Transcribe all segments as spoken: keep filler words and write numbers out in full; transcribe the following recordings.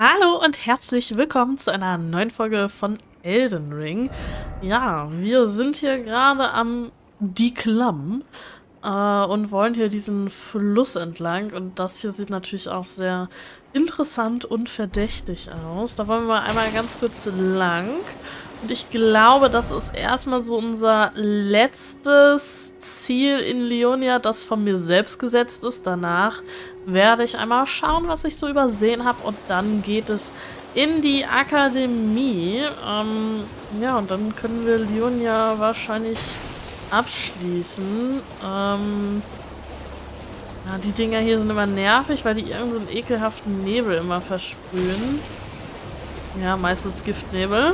Hallo und herzlich willkommen zu einer neuen Folge von Elden Ring. Ja, wir sind hier gerade am Deklam äh, und wollen hier diesen Fluss entlang. Und das hier sieht natürlich auch sehr interessant und verdächtig aus. Da wollen wir mal einmal ganz kurz lang. Und ich glaube, das ist erstmal so unser letztes Ziel in Lionia, das von mir selbst gesetzt ist. Danach werde ich einmal schauen, was ich so übersehen habe. Und dann geht es in die Akademie. Ähm, ja, und dann können wir Lionia wahrscheinlich abschließen. Ähm, ja, die Dinger hier sind immer nervig, weil die irgendeinen so ekelhaften Nebel immer versprühen. Ja, meistens Giftnebel.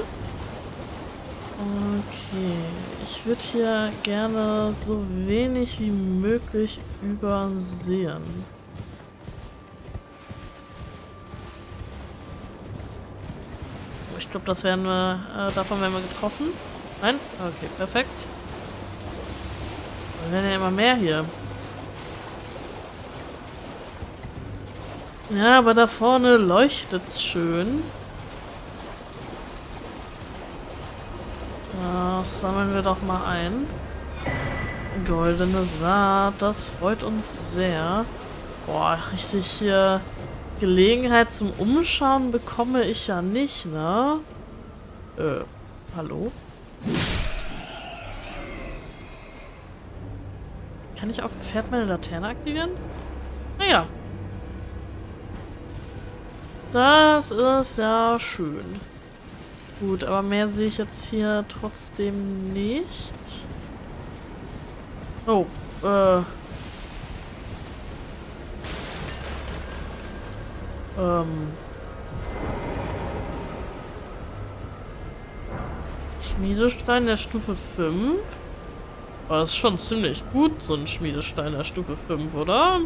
Okay, ich würde hier gerne so wenig wie möglich übersehen. Ich glaube, das werden wir, äh, davon werden wir getroffen. Nein? Okay, perfekt. Wir werden ja immer mehr hier. Ja, aber da vorne leuchtet's schön. Das sammeln wir doch mal ein. Goldene Saat, das freut uns sehr. Boah, richtig hier Gelegenheit zum Umschauen bekomme ich ja nicht, ne? Äh, hallo? Kann ich auf dem Pferd meine Laterne aktivieren? Naja. Das ist ja schön. Gut, aber mehr sehe ich jetzt hier trotzdem nicht. Oh, äh. Ähm. Schmiedestein der Stufe fünf. Aber das ist schon ziemlich gut, so ein Schmiedestein der Stufe fünf, oder?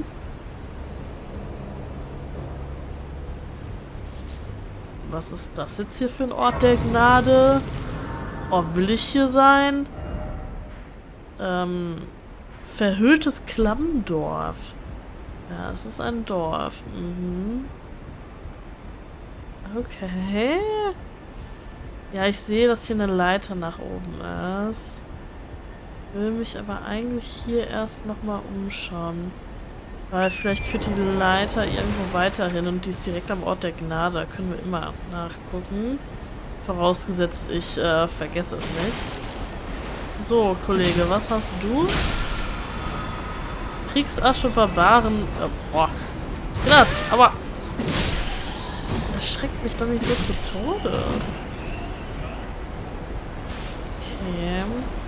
Was ist das jetzt hier für ein Ort der Gnade? Oh, will ich hier sein? Ähm, verhülltes Klammdorf. Ja, es ist ein Dorf. Mhm. Okay. Ja, ich sehe, dass hier eine Leiter nach oben ist. Ich will mich aber eigentlich hier erst nochmal umschauen. Weil vielleicht führt die Leiter irgendwo weiter hin und die ist direkt am Ort der Gnade. Da können wir immer nachgucken. Vorausgesetzt, ich äh, vergesse es nicht. So, Kollege, was hast du? Kriegsasche, Barbaren. Äh, boah. Das, aber. Das schreckt mich doch nicht so zu Tode. Okay.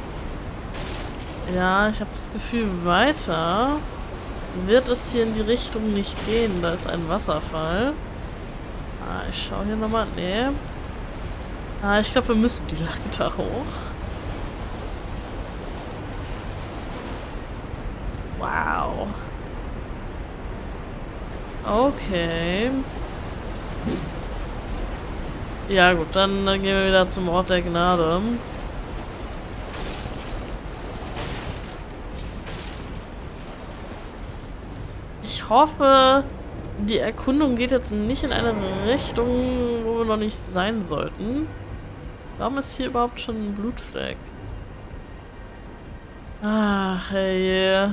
Ja, ich habe das Gefühl, weiter wird es hier in die Richtung nicht gehen. Da ist ein Wasserfall. Ah, ich schaue hier nochmal. Nee. Ah, ich glaube, wir müssen die Leiter hoch. Wow. Okay. Ja gut, dann, dann gehen wir wieder zum Ort der Gnade. Ich hoffe, die Erkundung geht jetzt nicht in eine Richtung, wo wir noch nicht sein sollten. Warum ist hier überhaupt schon ein Blutfleck? Ach, hey.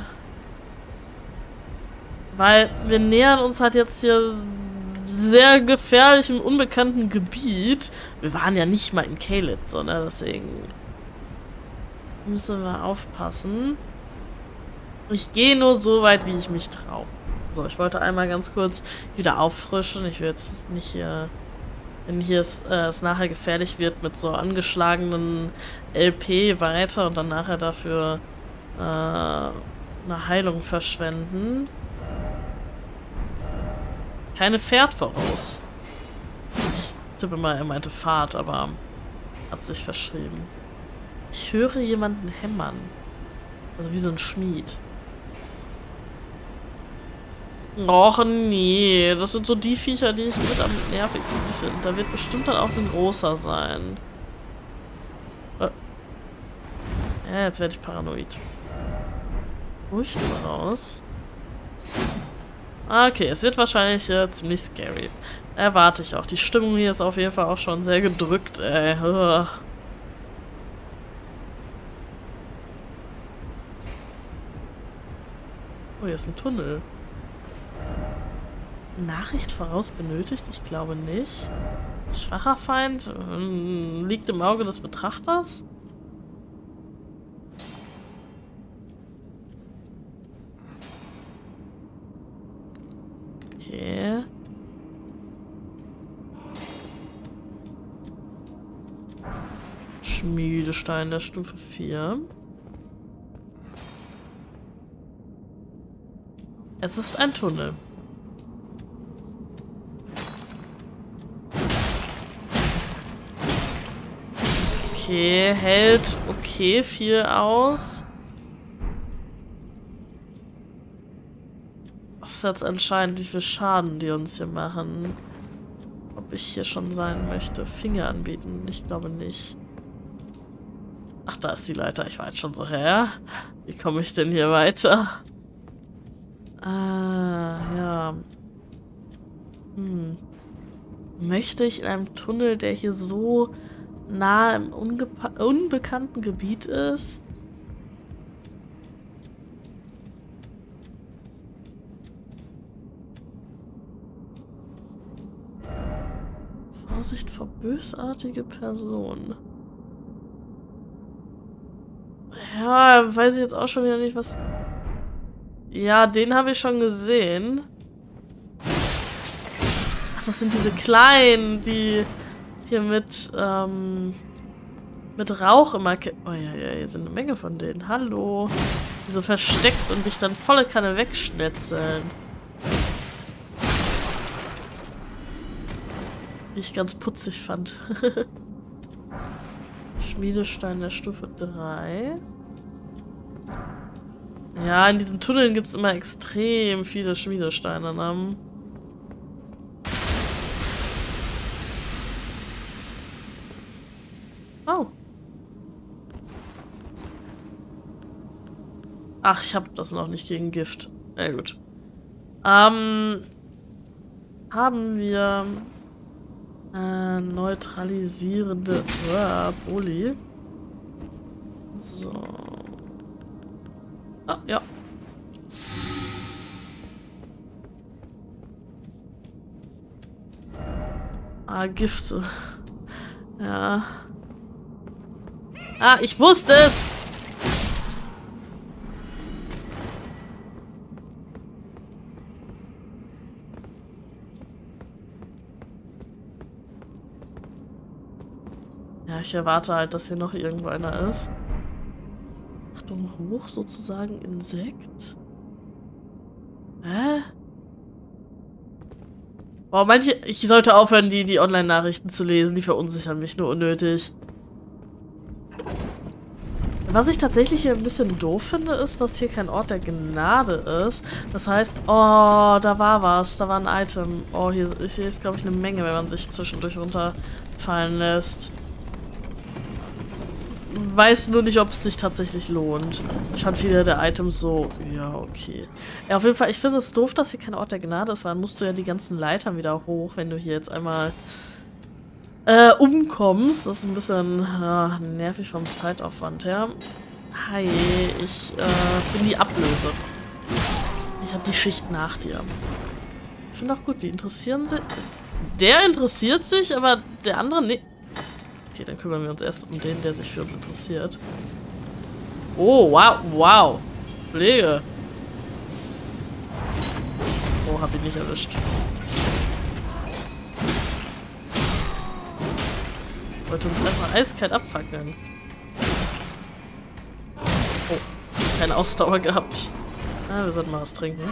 Weil wir nähern uns halt jetzt hier sehr gefährlichem, unbekannten Gebiet. Wir waren ja nicht mal in Caelid, sondern deswegen müssen wir aufpassen. Ich gehe nur so weit, wie ich mich traue. So, ich wollte einmal ganz kurz wieder auffrischen. Ich will jetzt nicht hier, wenn hier es, äh, es nachher gefährlich wird, mit so angeschlagenen L P weiter und dann nachher dafür äh, eine Heilung verschwenden. Keine Pferd voraus. Ich tippe mal, er meinte Fahrt, aber hat sich verschrieben. Ich höre jemanden hämmern. Also wie so ein Schmied. Och nee, das sind so die Viecher, die ich mit am nervigsten finde. Da wird bestimmt dann auch ein großer sein. Ja, jetzt werde ich paranoid. Ruhig mal raus. Okay, es wird wahrscheinlich äh, ziemlich scary. Erwarte ich auch. Die Stimmung hier ist auf jeden Fall auch schon sehr gedrückt, ey. Ugh. Oh, hier ist ein Tunnel. Nachricht voraus benötigt? Ich glaube nicht. Schwacher Feind? Ähm, liegt im Auge des Betrachters? Okay. Schmiedestein der Stufe vier. Es ist ein Tunnel. Okay, hält okay viel aus. Das ist jetzt entscheidend, wie viel Schaden die uns hier machen. Ob ich hier schon sein möchte. Finger anbieten? Ich glaube nicht. Ach, da ist die Leiter. Ich war jetzt schon so, hä? Wie komme ich denn hier weiter? Ah, ja. Hm. Möchte ich in einem Tunnel, der hier so nah im unbekannten Gebiet ist? Vorsicht vor bösartige Personen. Ja, weiß ich jetzt auch schon wieder nicht, was... Ja, den habe ich schon gesehen. Ach, das sind diese Kleinen, die hier mit, ähm, mit Rauch immer... Oh ja, ja, hier sind eine Menge von denen. Hallo. Die so versteckt und dich dann volle Kanne wegschnetzeln. Die ich ganz putzig fand. Schmiedestein der Stufe drei. Ja, in diesen Tunneln gibt es immer extrem viele Schmiedesteine. Ne? Oh. Ach, ich habe das noch nicht gegen Gift. Na ja, gut. Ähm, haben wir äh, neutralisierende uh, Poli. So. Ah, ja. Ah, Gifte. Ja. Ah, ich wusste es! Ja, ich erwarte halt, dass hier noch irgendwo einer ist. Achtung, hoch sozusagen, Insekt. Hä? Boah, manche... Ich sollte aufhören, die, die Online-Nachrichten zu lesen. Die verunsichern mich nur unnötig. Was ich tatsächlich hier ein bisschen doof finde, ist, dass hier kein Ort der Gnade ist. Das heißt, oh, da war was. Da war ein Item. Oh, hier, hier ist, glaube ich, eine Menge, wenn man sich zwischendurch runterfallen lässt. Weiß nur nicht, ob es sich tatsächlich lohnt. Ich fand viele der Items so, ja, okay. Ja, auf jeden Fall, ich finde es doof, dass hier kein Ort der Gnade ist, weil dann musst du ja die ganzen Leitern wieder hoch, wenn du hier jetzt einmal äh, umkommst. Das ist ein bisschen äh, nervig vom Zeitaufwand her. Hi, ich äh, bin die Ablöse. Ich habe die Schicht nach dir. Ich finde auch gut, die interessieren sich. Der interessiert sich, aber der andere nicht. Okay, dann kümmern wir uns erst um den, der sich für uns interessiert. Oh, wow, wow. Pflege. Oh, hab ihn nicht erwischt. Wollte uns einfach eiskalt abfackeln. Oh, keine Ausdauer gehabt. Ah, wir sollten mal was trinken.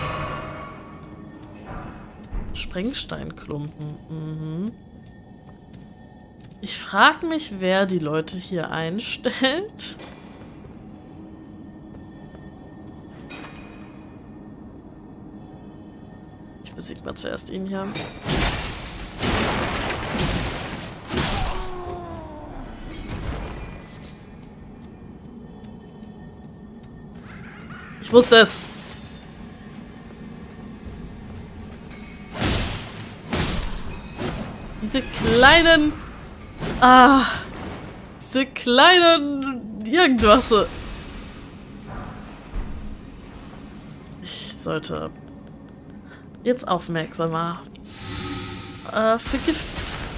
Sprengsteinklumpen. Mhm. Ich frage mich, wer die Leute hier einstellt. Ich besiege mal zuerst ihn hier. Ich wusste es. Diese kleinen... Ah... Diese kleinen... Irgendwas. Ich sollte... jetzt aufmerksamer... Äh, vergiftet...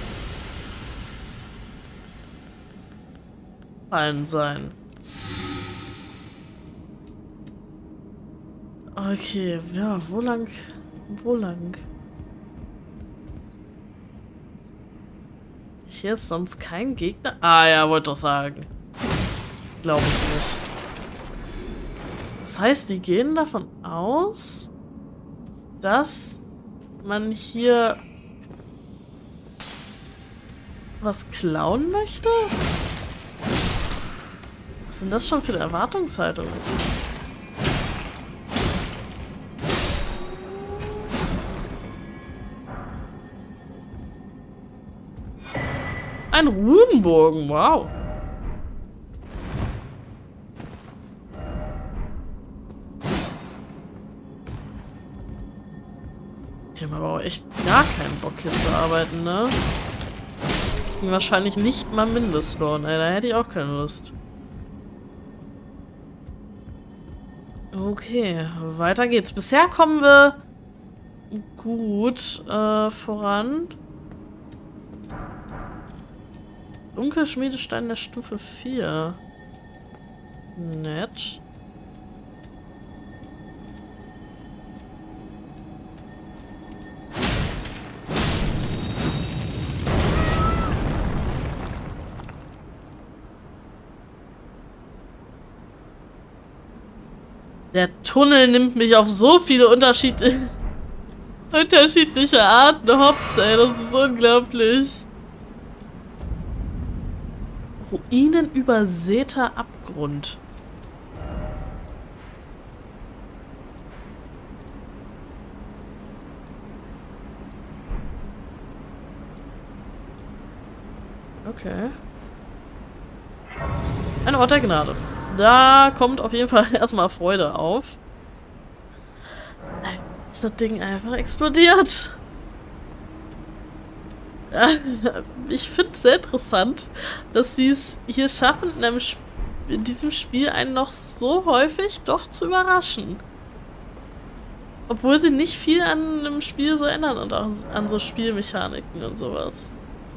fallen sein. Okay, ja, wo lang? Wo lang? Hier ist sonst kein Gegner. Ah ja, wollte doch sagen. Glaube ich nicht. Das heißt, die gehen davon aus, dass man hier was klauen möchte? Was sind das schon für eine Erwartungshaltung? Ein Runenbogen, wow. Die haben aber auch echt gar keinen Bock hier zu arbeiten, ne? Wahrscheinlich nicht mal Mindestlohn, ey, da hätte ich auch keine Lust. Okay, weiter geht's. Bisher kommen wir gut äh, voran. Dunkelschmiedestein der Stufe vier. Nett. Der Tunnel nimmt mich auf so viele Unterschied unterschiedliche Arten hops, ey. Das ist unglaublich. Ruinenübersäter Abgrund. Okay. Ein Ort der Gnade. Da kommt auf jeden Fall erstmal Freude auf. Ist das Ding einfach explodiert? Ich finde es sehr interessant, dass sie es hier schaffen, in, einem Sp in diesem Spiel einen noch so häufig doch zu überraschen. Obwohl sie nicht viel an einem Spiel so ändern und auch an so Spielmechaniken und sowas.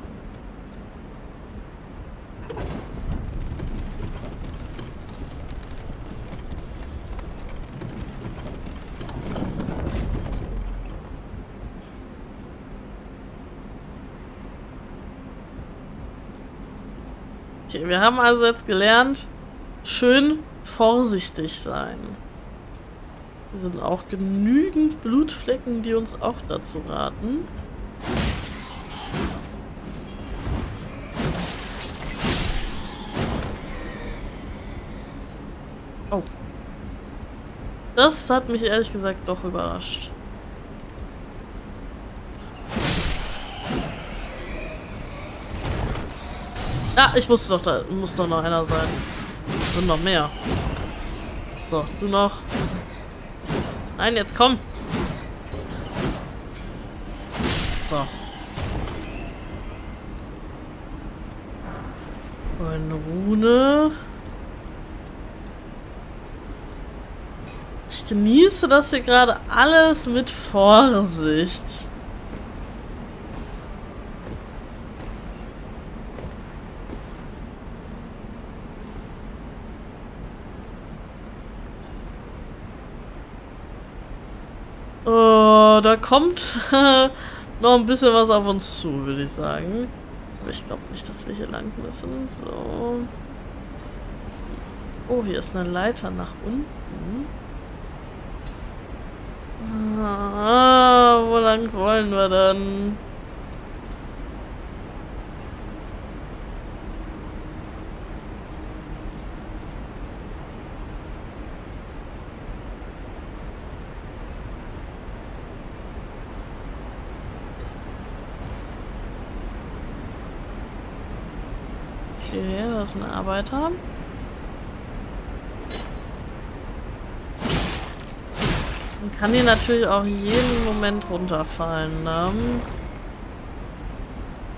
Okay, wir haben also jetzt gelernt, schön vorsichtig sein. Hier sind auch genügend Blutflecken, die uns auch dazu raten. Oh. Das hat mich ehrlich gesagt doch überrascht. Ah, ich wusste doch, da muss doch noch einer sein. Es sind noch mehr. So, du noch. Nein, jetzt komm. So. Eine Rune. Ich genieße das hier gerade alles mit Vorsicht. Oh, da kommt noch ein bisschen was auf uns zu, würde ich sagen. Aber ich glaube nicht, dass wir hier lang müssen. So. Oh, hier ist eine Leiter nach unten. Ah, wo lang wollen wir dann? Okay, da ist ein Arbeiter. Man kann hier natürlich auch jeden Moment runterfallen, ne?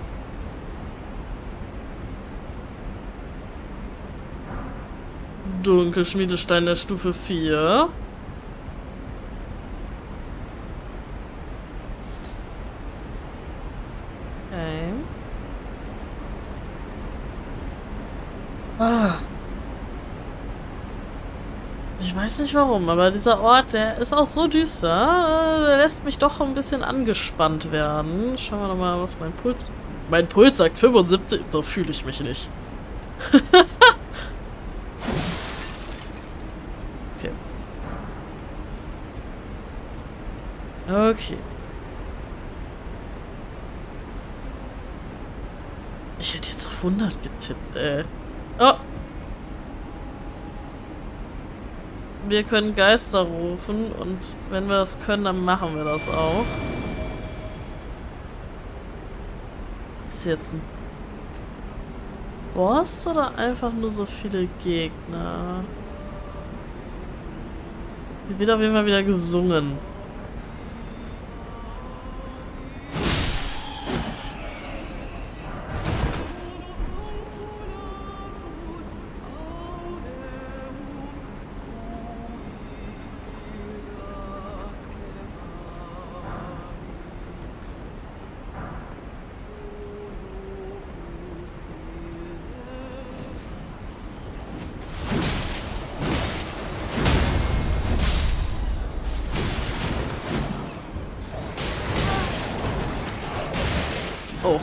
Dunkelschmiedestein der Stufe vier. Okay. Ah. Ich weiß nicht warum, aber dieser Ort, der ist auch so düster, der lässt mich doch ein bisschen angespannt werden. Schauen wir doch mal, was mein Puls... Mein Puls sagt fünfundsiebzig, so fühle ich mich nicht. Okay. Okay. Ich hätte jetzt auf hundert getippt, ey. Oh! Wir können Geister rufen und wenn wir das können, dann machen wir das auch. Ist jetzt ein Boss oder einfach nur so viele Gegner? Hier wird auf jeden Fall wieder gesungen. Oh.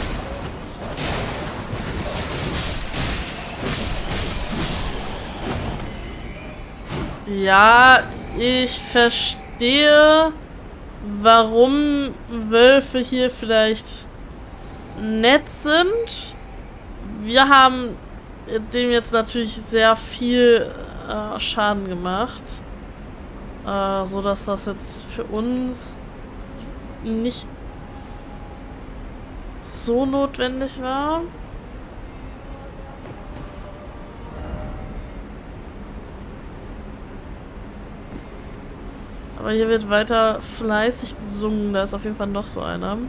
Ja, ich verstehe, warum Wölfe hier vielleicht nett sind. Wir haben dem jetzt natürlich sehr viel äh, Schaden gemacht. Äh, so dass das jetzt für uns nicht so notwendig war. Aber hier wird weiter fleißig gesungen. Da ist auf jeden Fall noch so einer.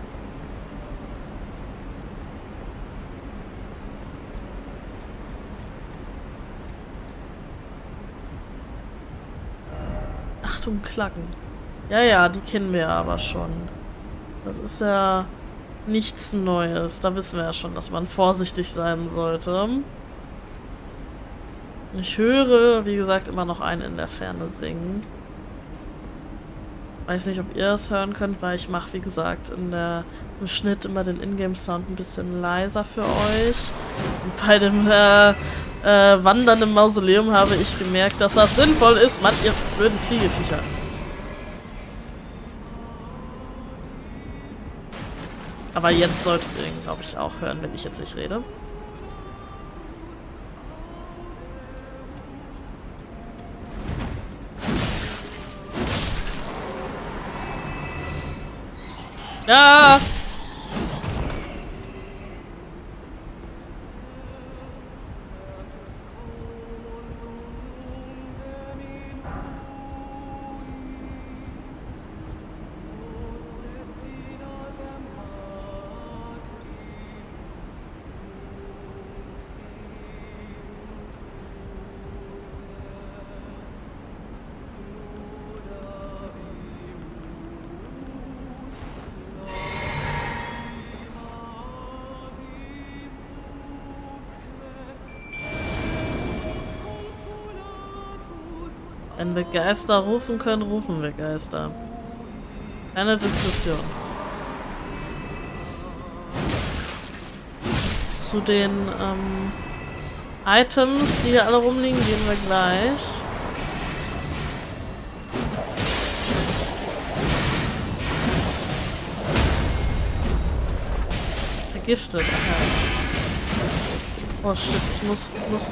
Achtung, Klacken. Ja, ja, die kennen wir aber schon. Das ist ja nichts Neues. Da wissen wir ja schon, dass man vorsichtig sein sollte. Ich höre, wie gesagt, immer noch einen in der Ferne singen. Weiß nicht, ob ihr das hören könnt, weil ich mache, wie gesagt, in der, im Schnitt immer den Ingame-Sound ein bisschen leiser für euch. Und bei dem äh, äh, Wandern im Mausoleum habe ich gemerkt, dass das sinnvoll ist. Mann, ihr blöden Fliegeviecher. Aber jetzt solltet ihr ihn, glaube ich, auch hören, wenn ich jetzt nicht rede. Ja! Wenn wir Geister rufen können, rufen wir Geister. Keine Diskussion. Zu den ähm, Items, die hier alle rumliegen, gehen wir gleich. Vergiftet. Okay. Oh shit, ich muss, ich muss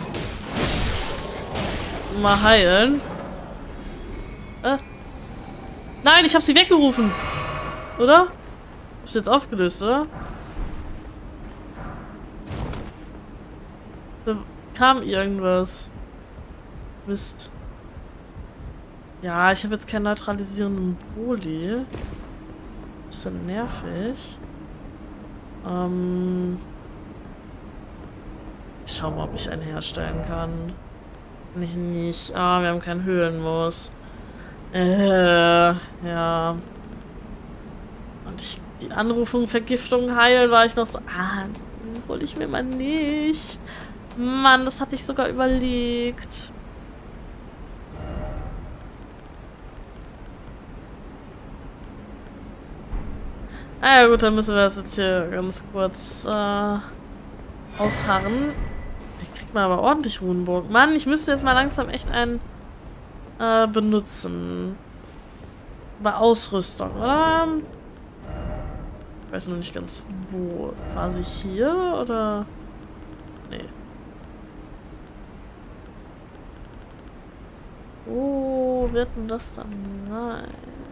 mal heilen. Äh. Nein, ich habe sie weggerufen. Oder? Ist jetzt aufgelöst, oder? Da kam irgendwas. Mist. Ja, ich habe jetzt keinen neutralisierenden Boli. Bisschen nervig. Ähm. Ich schau mal, ob ich einen herstellen kann. Kann ich nicht. Ah, wir haben keinen Höhlenmoos. Äh, ja. Und ich, die Anrufung, Vergiftung, heilen, war ich noch so, ah, hol ich mir mal nicht. Mann, das hatte ich sogar überlegt. Ah ja gut, dann müssen wir das jetzt hier ganz kurz äh, ausharren. Ich krieg mal aber ordentlich Runenburg. Mann, ich müsste jetzt mal langsam echt einen äh, benutzen. Bei Ausrüstung, oder? Ich weiß nur nicht ganz wo. Quasi hier, oder? Nee. Wo wird denn das dann sein?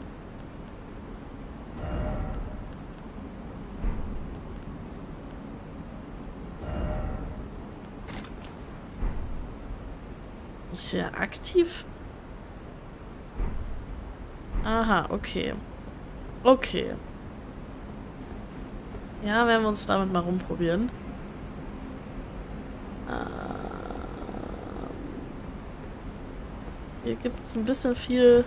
Ist hier aktiv? Aha, okay. Okay. Ja, werden wir uns damit mal rumprobieren. Ähm, hier gibt es ein bisschen viel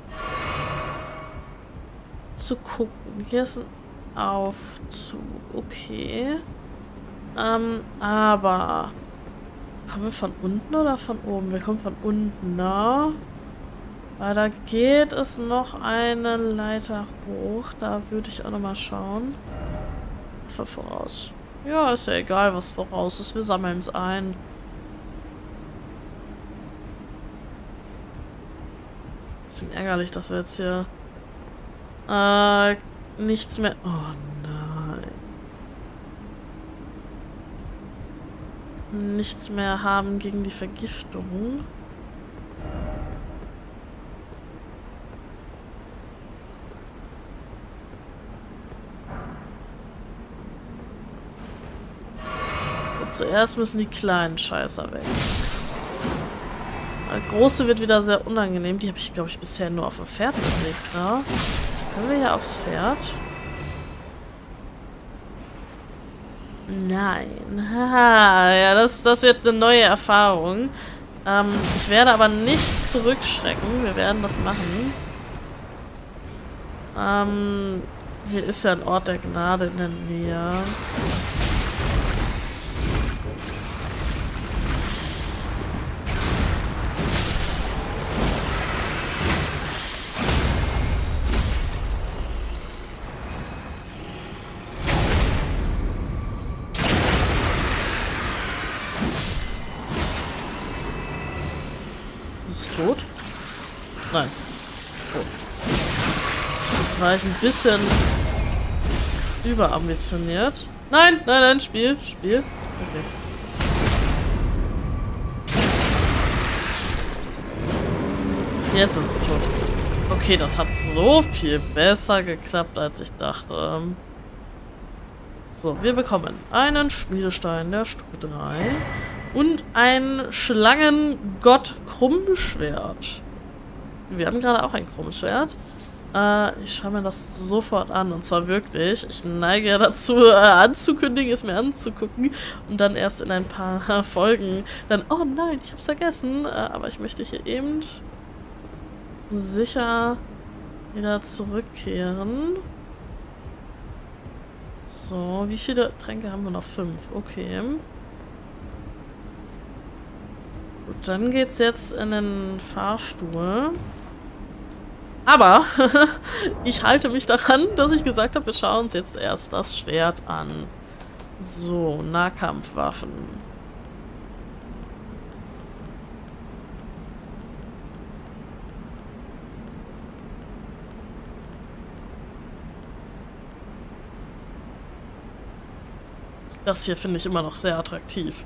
zu gucken. Hier ist ein Aufzug. Okay. Ähm, aber... Kommen wir von unten oder von oben? Wir kommen von unten, ne? Weil da geht es noch eine Leiter hoch. Da würde ich auch nochmal schauen. Für voraus. Ja, ist ja egal, was voraus ist. Wir sammeln es ein. Bisschen ärgerlich, dass wir jetzt hier äh, nichts mehr... Oh nein. Nichts mehr haben gegen die Vergiftung. Und zuerst müssen die kleinen Scheißer weg. Der große wird wieder sehr unangenehm. Die habe ich, glaube ich, bisher nur auf dem Pferd besiegt, ne? Können wir hier aufs Pferd? Nein. Haha, ja, das, das wird eine neue Erfahrung. Ähm, ich werde aber nicht zurückschrecken. Wir werden das machen. Ähm, hier ist ja ein Ort der Gnade in der Nähe. Ist es tot? Nein. Tot. War ich ein bisschen überambitioniert. Nein, nein, nein, Spiel, Spiel. Okay. Jetzt ist es tot. Okay, das hat so viel besser geklappt, als ich dachte. So, wir bekommen einen Schmiedestein der Stufe drei. Und ein Schlangengott-Krummschwert. Wir haben gerade auch ein Krummschwert. Äh, ich schaue mir das sofort an. Und zwar wirklich. Ich neige ja dazu, äh, anzukündigen, es mir anzugucken. Und dann erst in ein paar Folgen dann, oh nein, ich hab's vergessen. Äh, aber ich möchte hier eben sicher wieder zurückkehren. So, wie viele Tränke haben wir noch? Fünf. Okay. Gut, dann geht's jetzt in den Fahrstuhl. Aber ich halte mich daran, dass ich gesagt habe, wir schauen uns jetzt erst das Schwert an. So, Nahkampfwaffen. Das hier finde ich immer noch sehr attraktiv.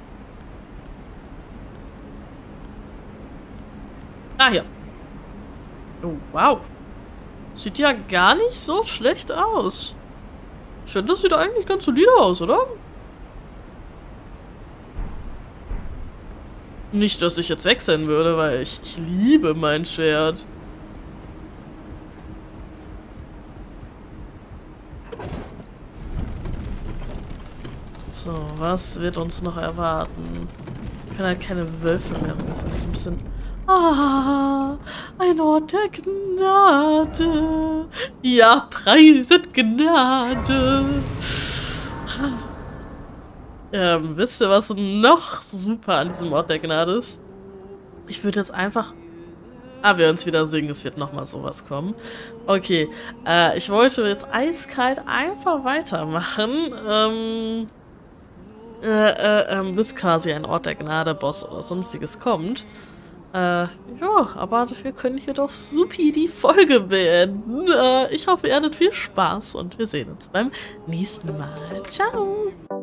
Ah, hier. Oh, wow. Sieht ja gar nicht so schlecht aus. Ich finde, das sieht eigentlich ganz solide aus, oder? Nicht, dass ich jetzt wechseln würde, weil ich, ich liebe mein Schwert. So, was wird uns noch erwarten? können halt keine Wölfe mehr rufen. Das ist ein bisschen... Ah, ein Ort der Gnade. Ja, preiset Gnade. Ähm, wisst ihr, was noch super an diesem Ort der Gnade ist? Ich würde jetzt einfach... Ah, wir uns wieder singen, es wird nochmal sowas kommen. Okay, äh, ich wollte jetzt eiskalt einfach weitermachen, ähm, äh, äh, ähm, bis quasi ein Ort der Gnade, Boss oder sonstiges kommt. Äh, ja, aber wir können hier doch supi die Folge beenden. Äh, ich hoffe, ihr hattet viel Spaß und wir sehen uns beim nächsten Mal. Ciao!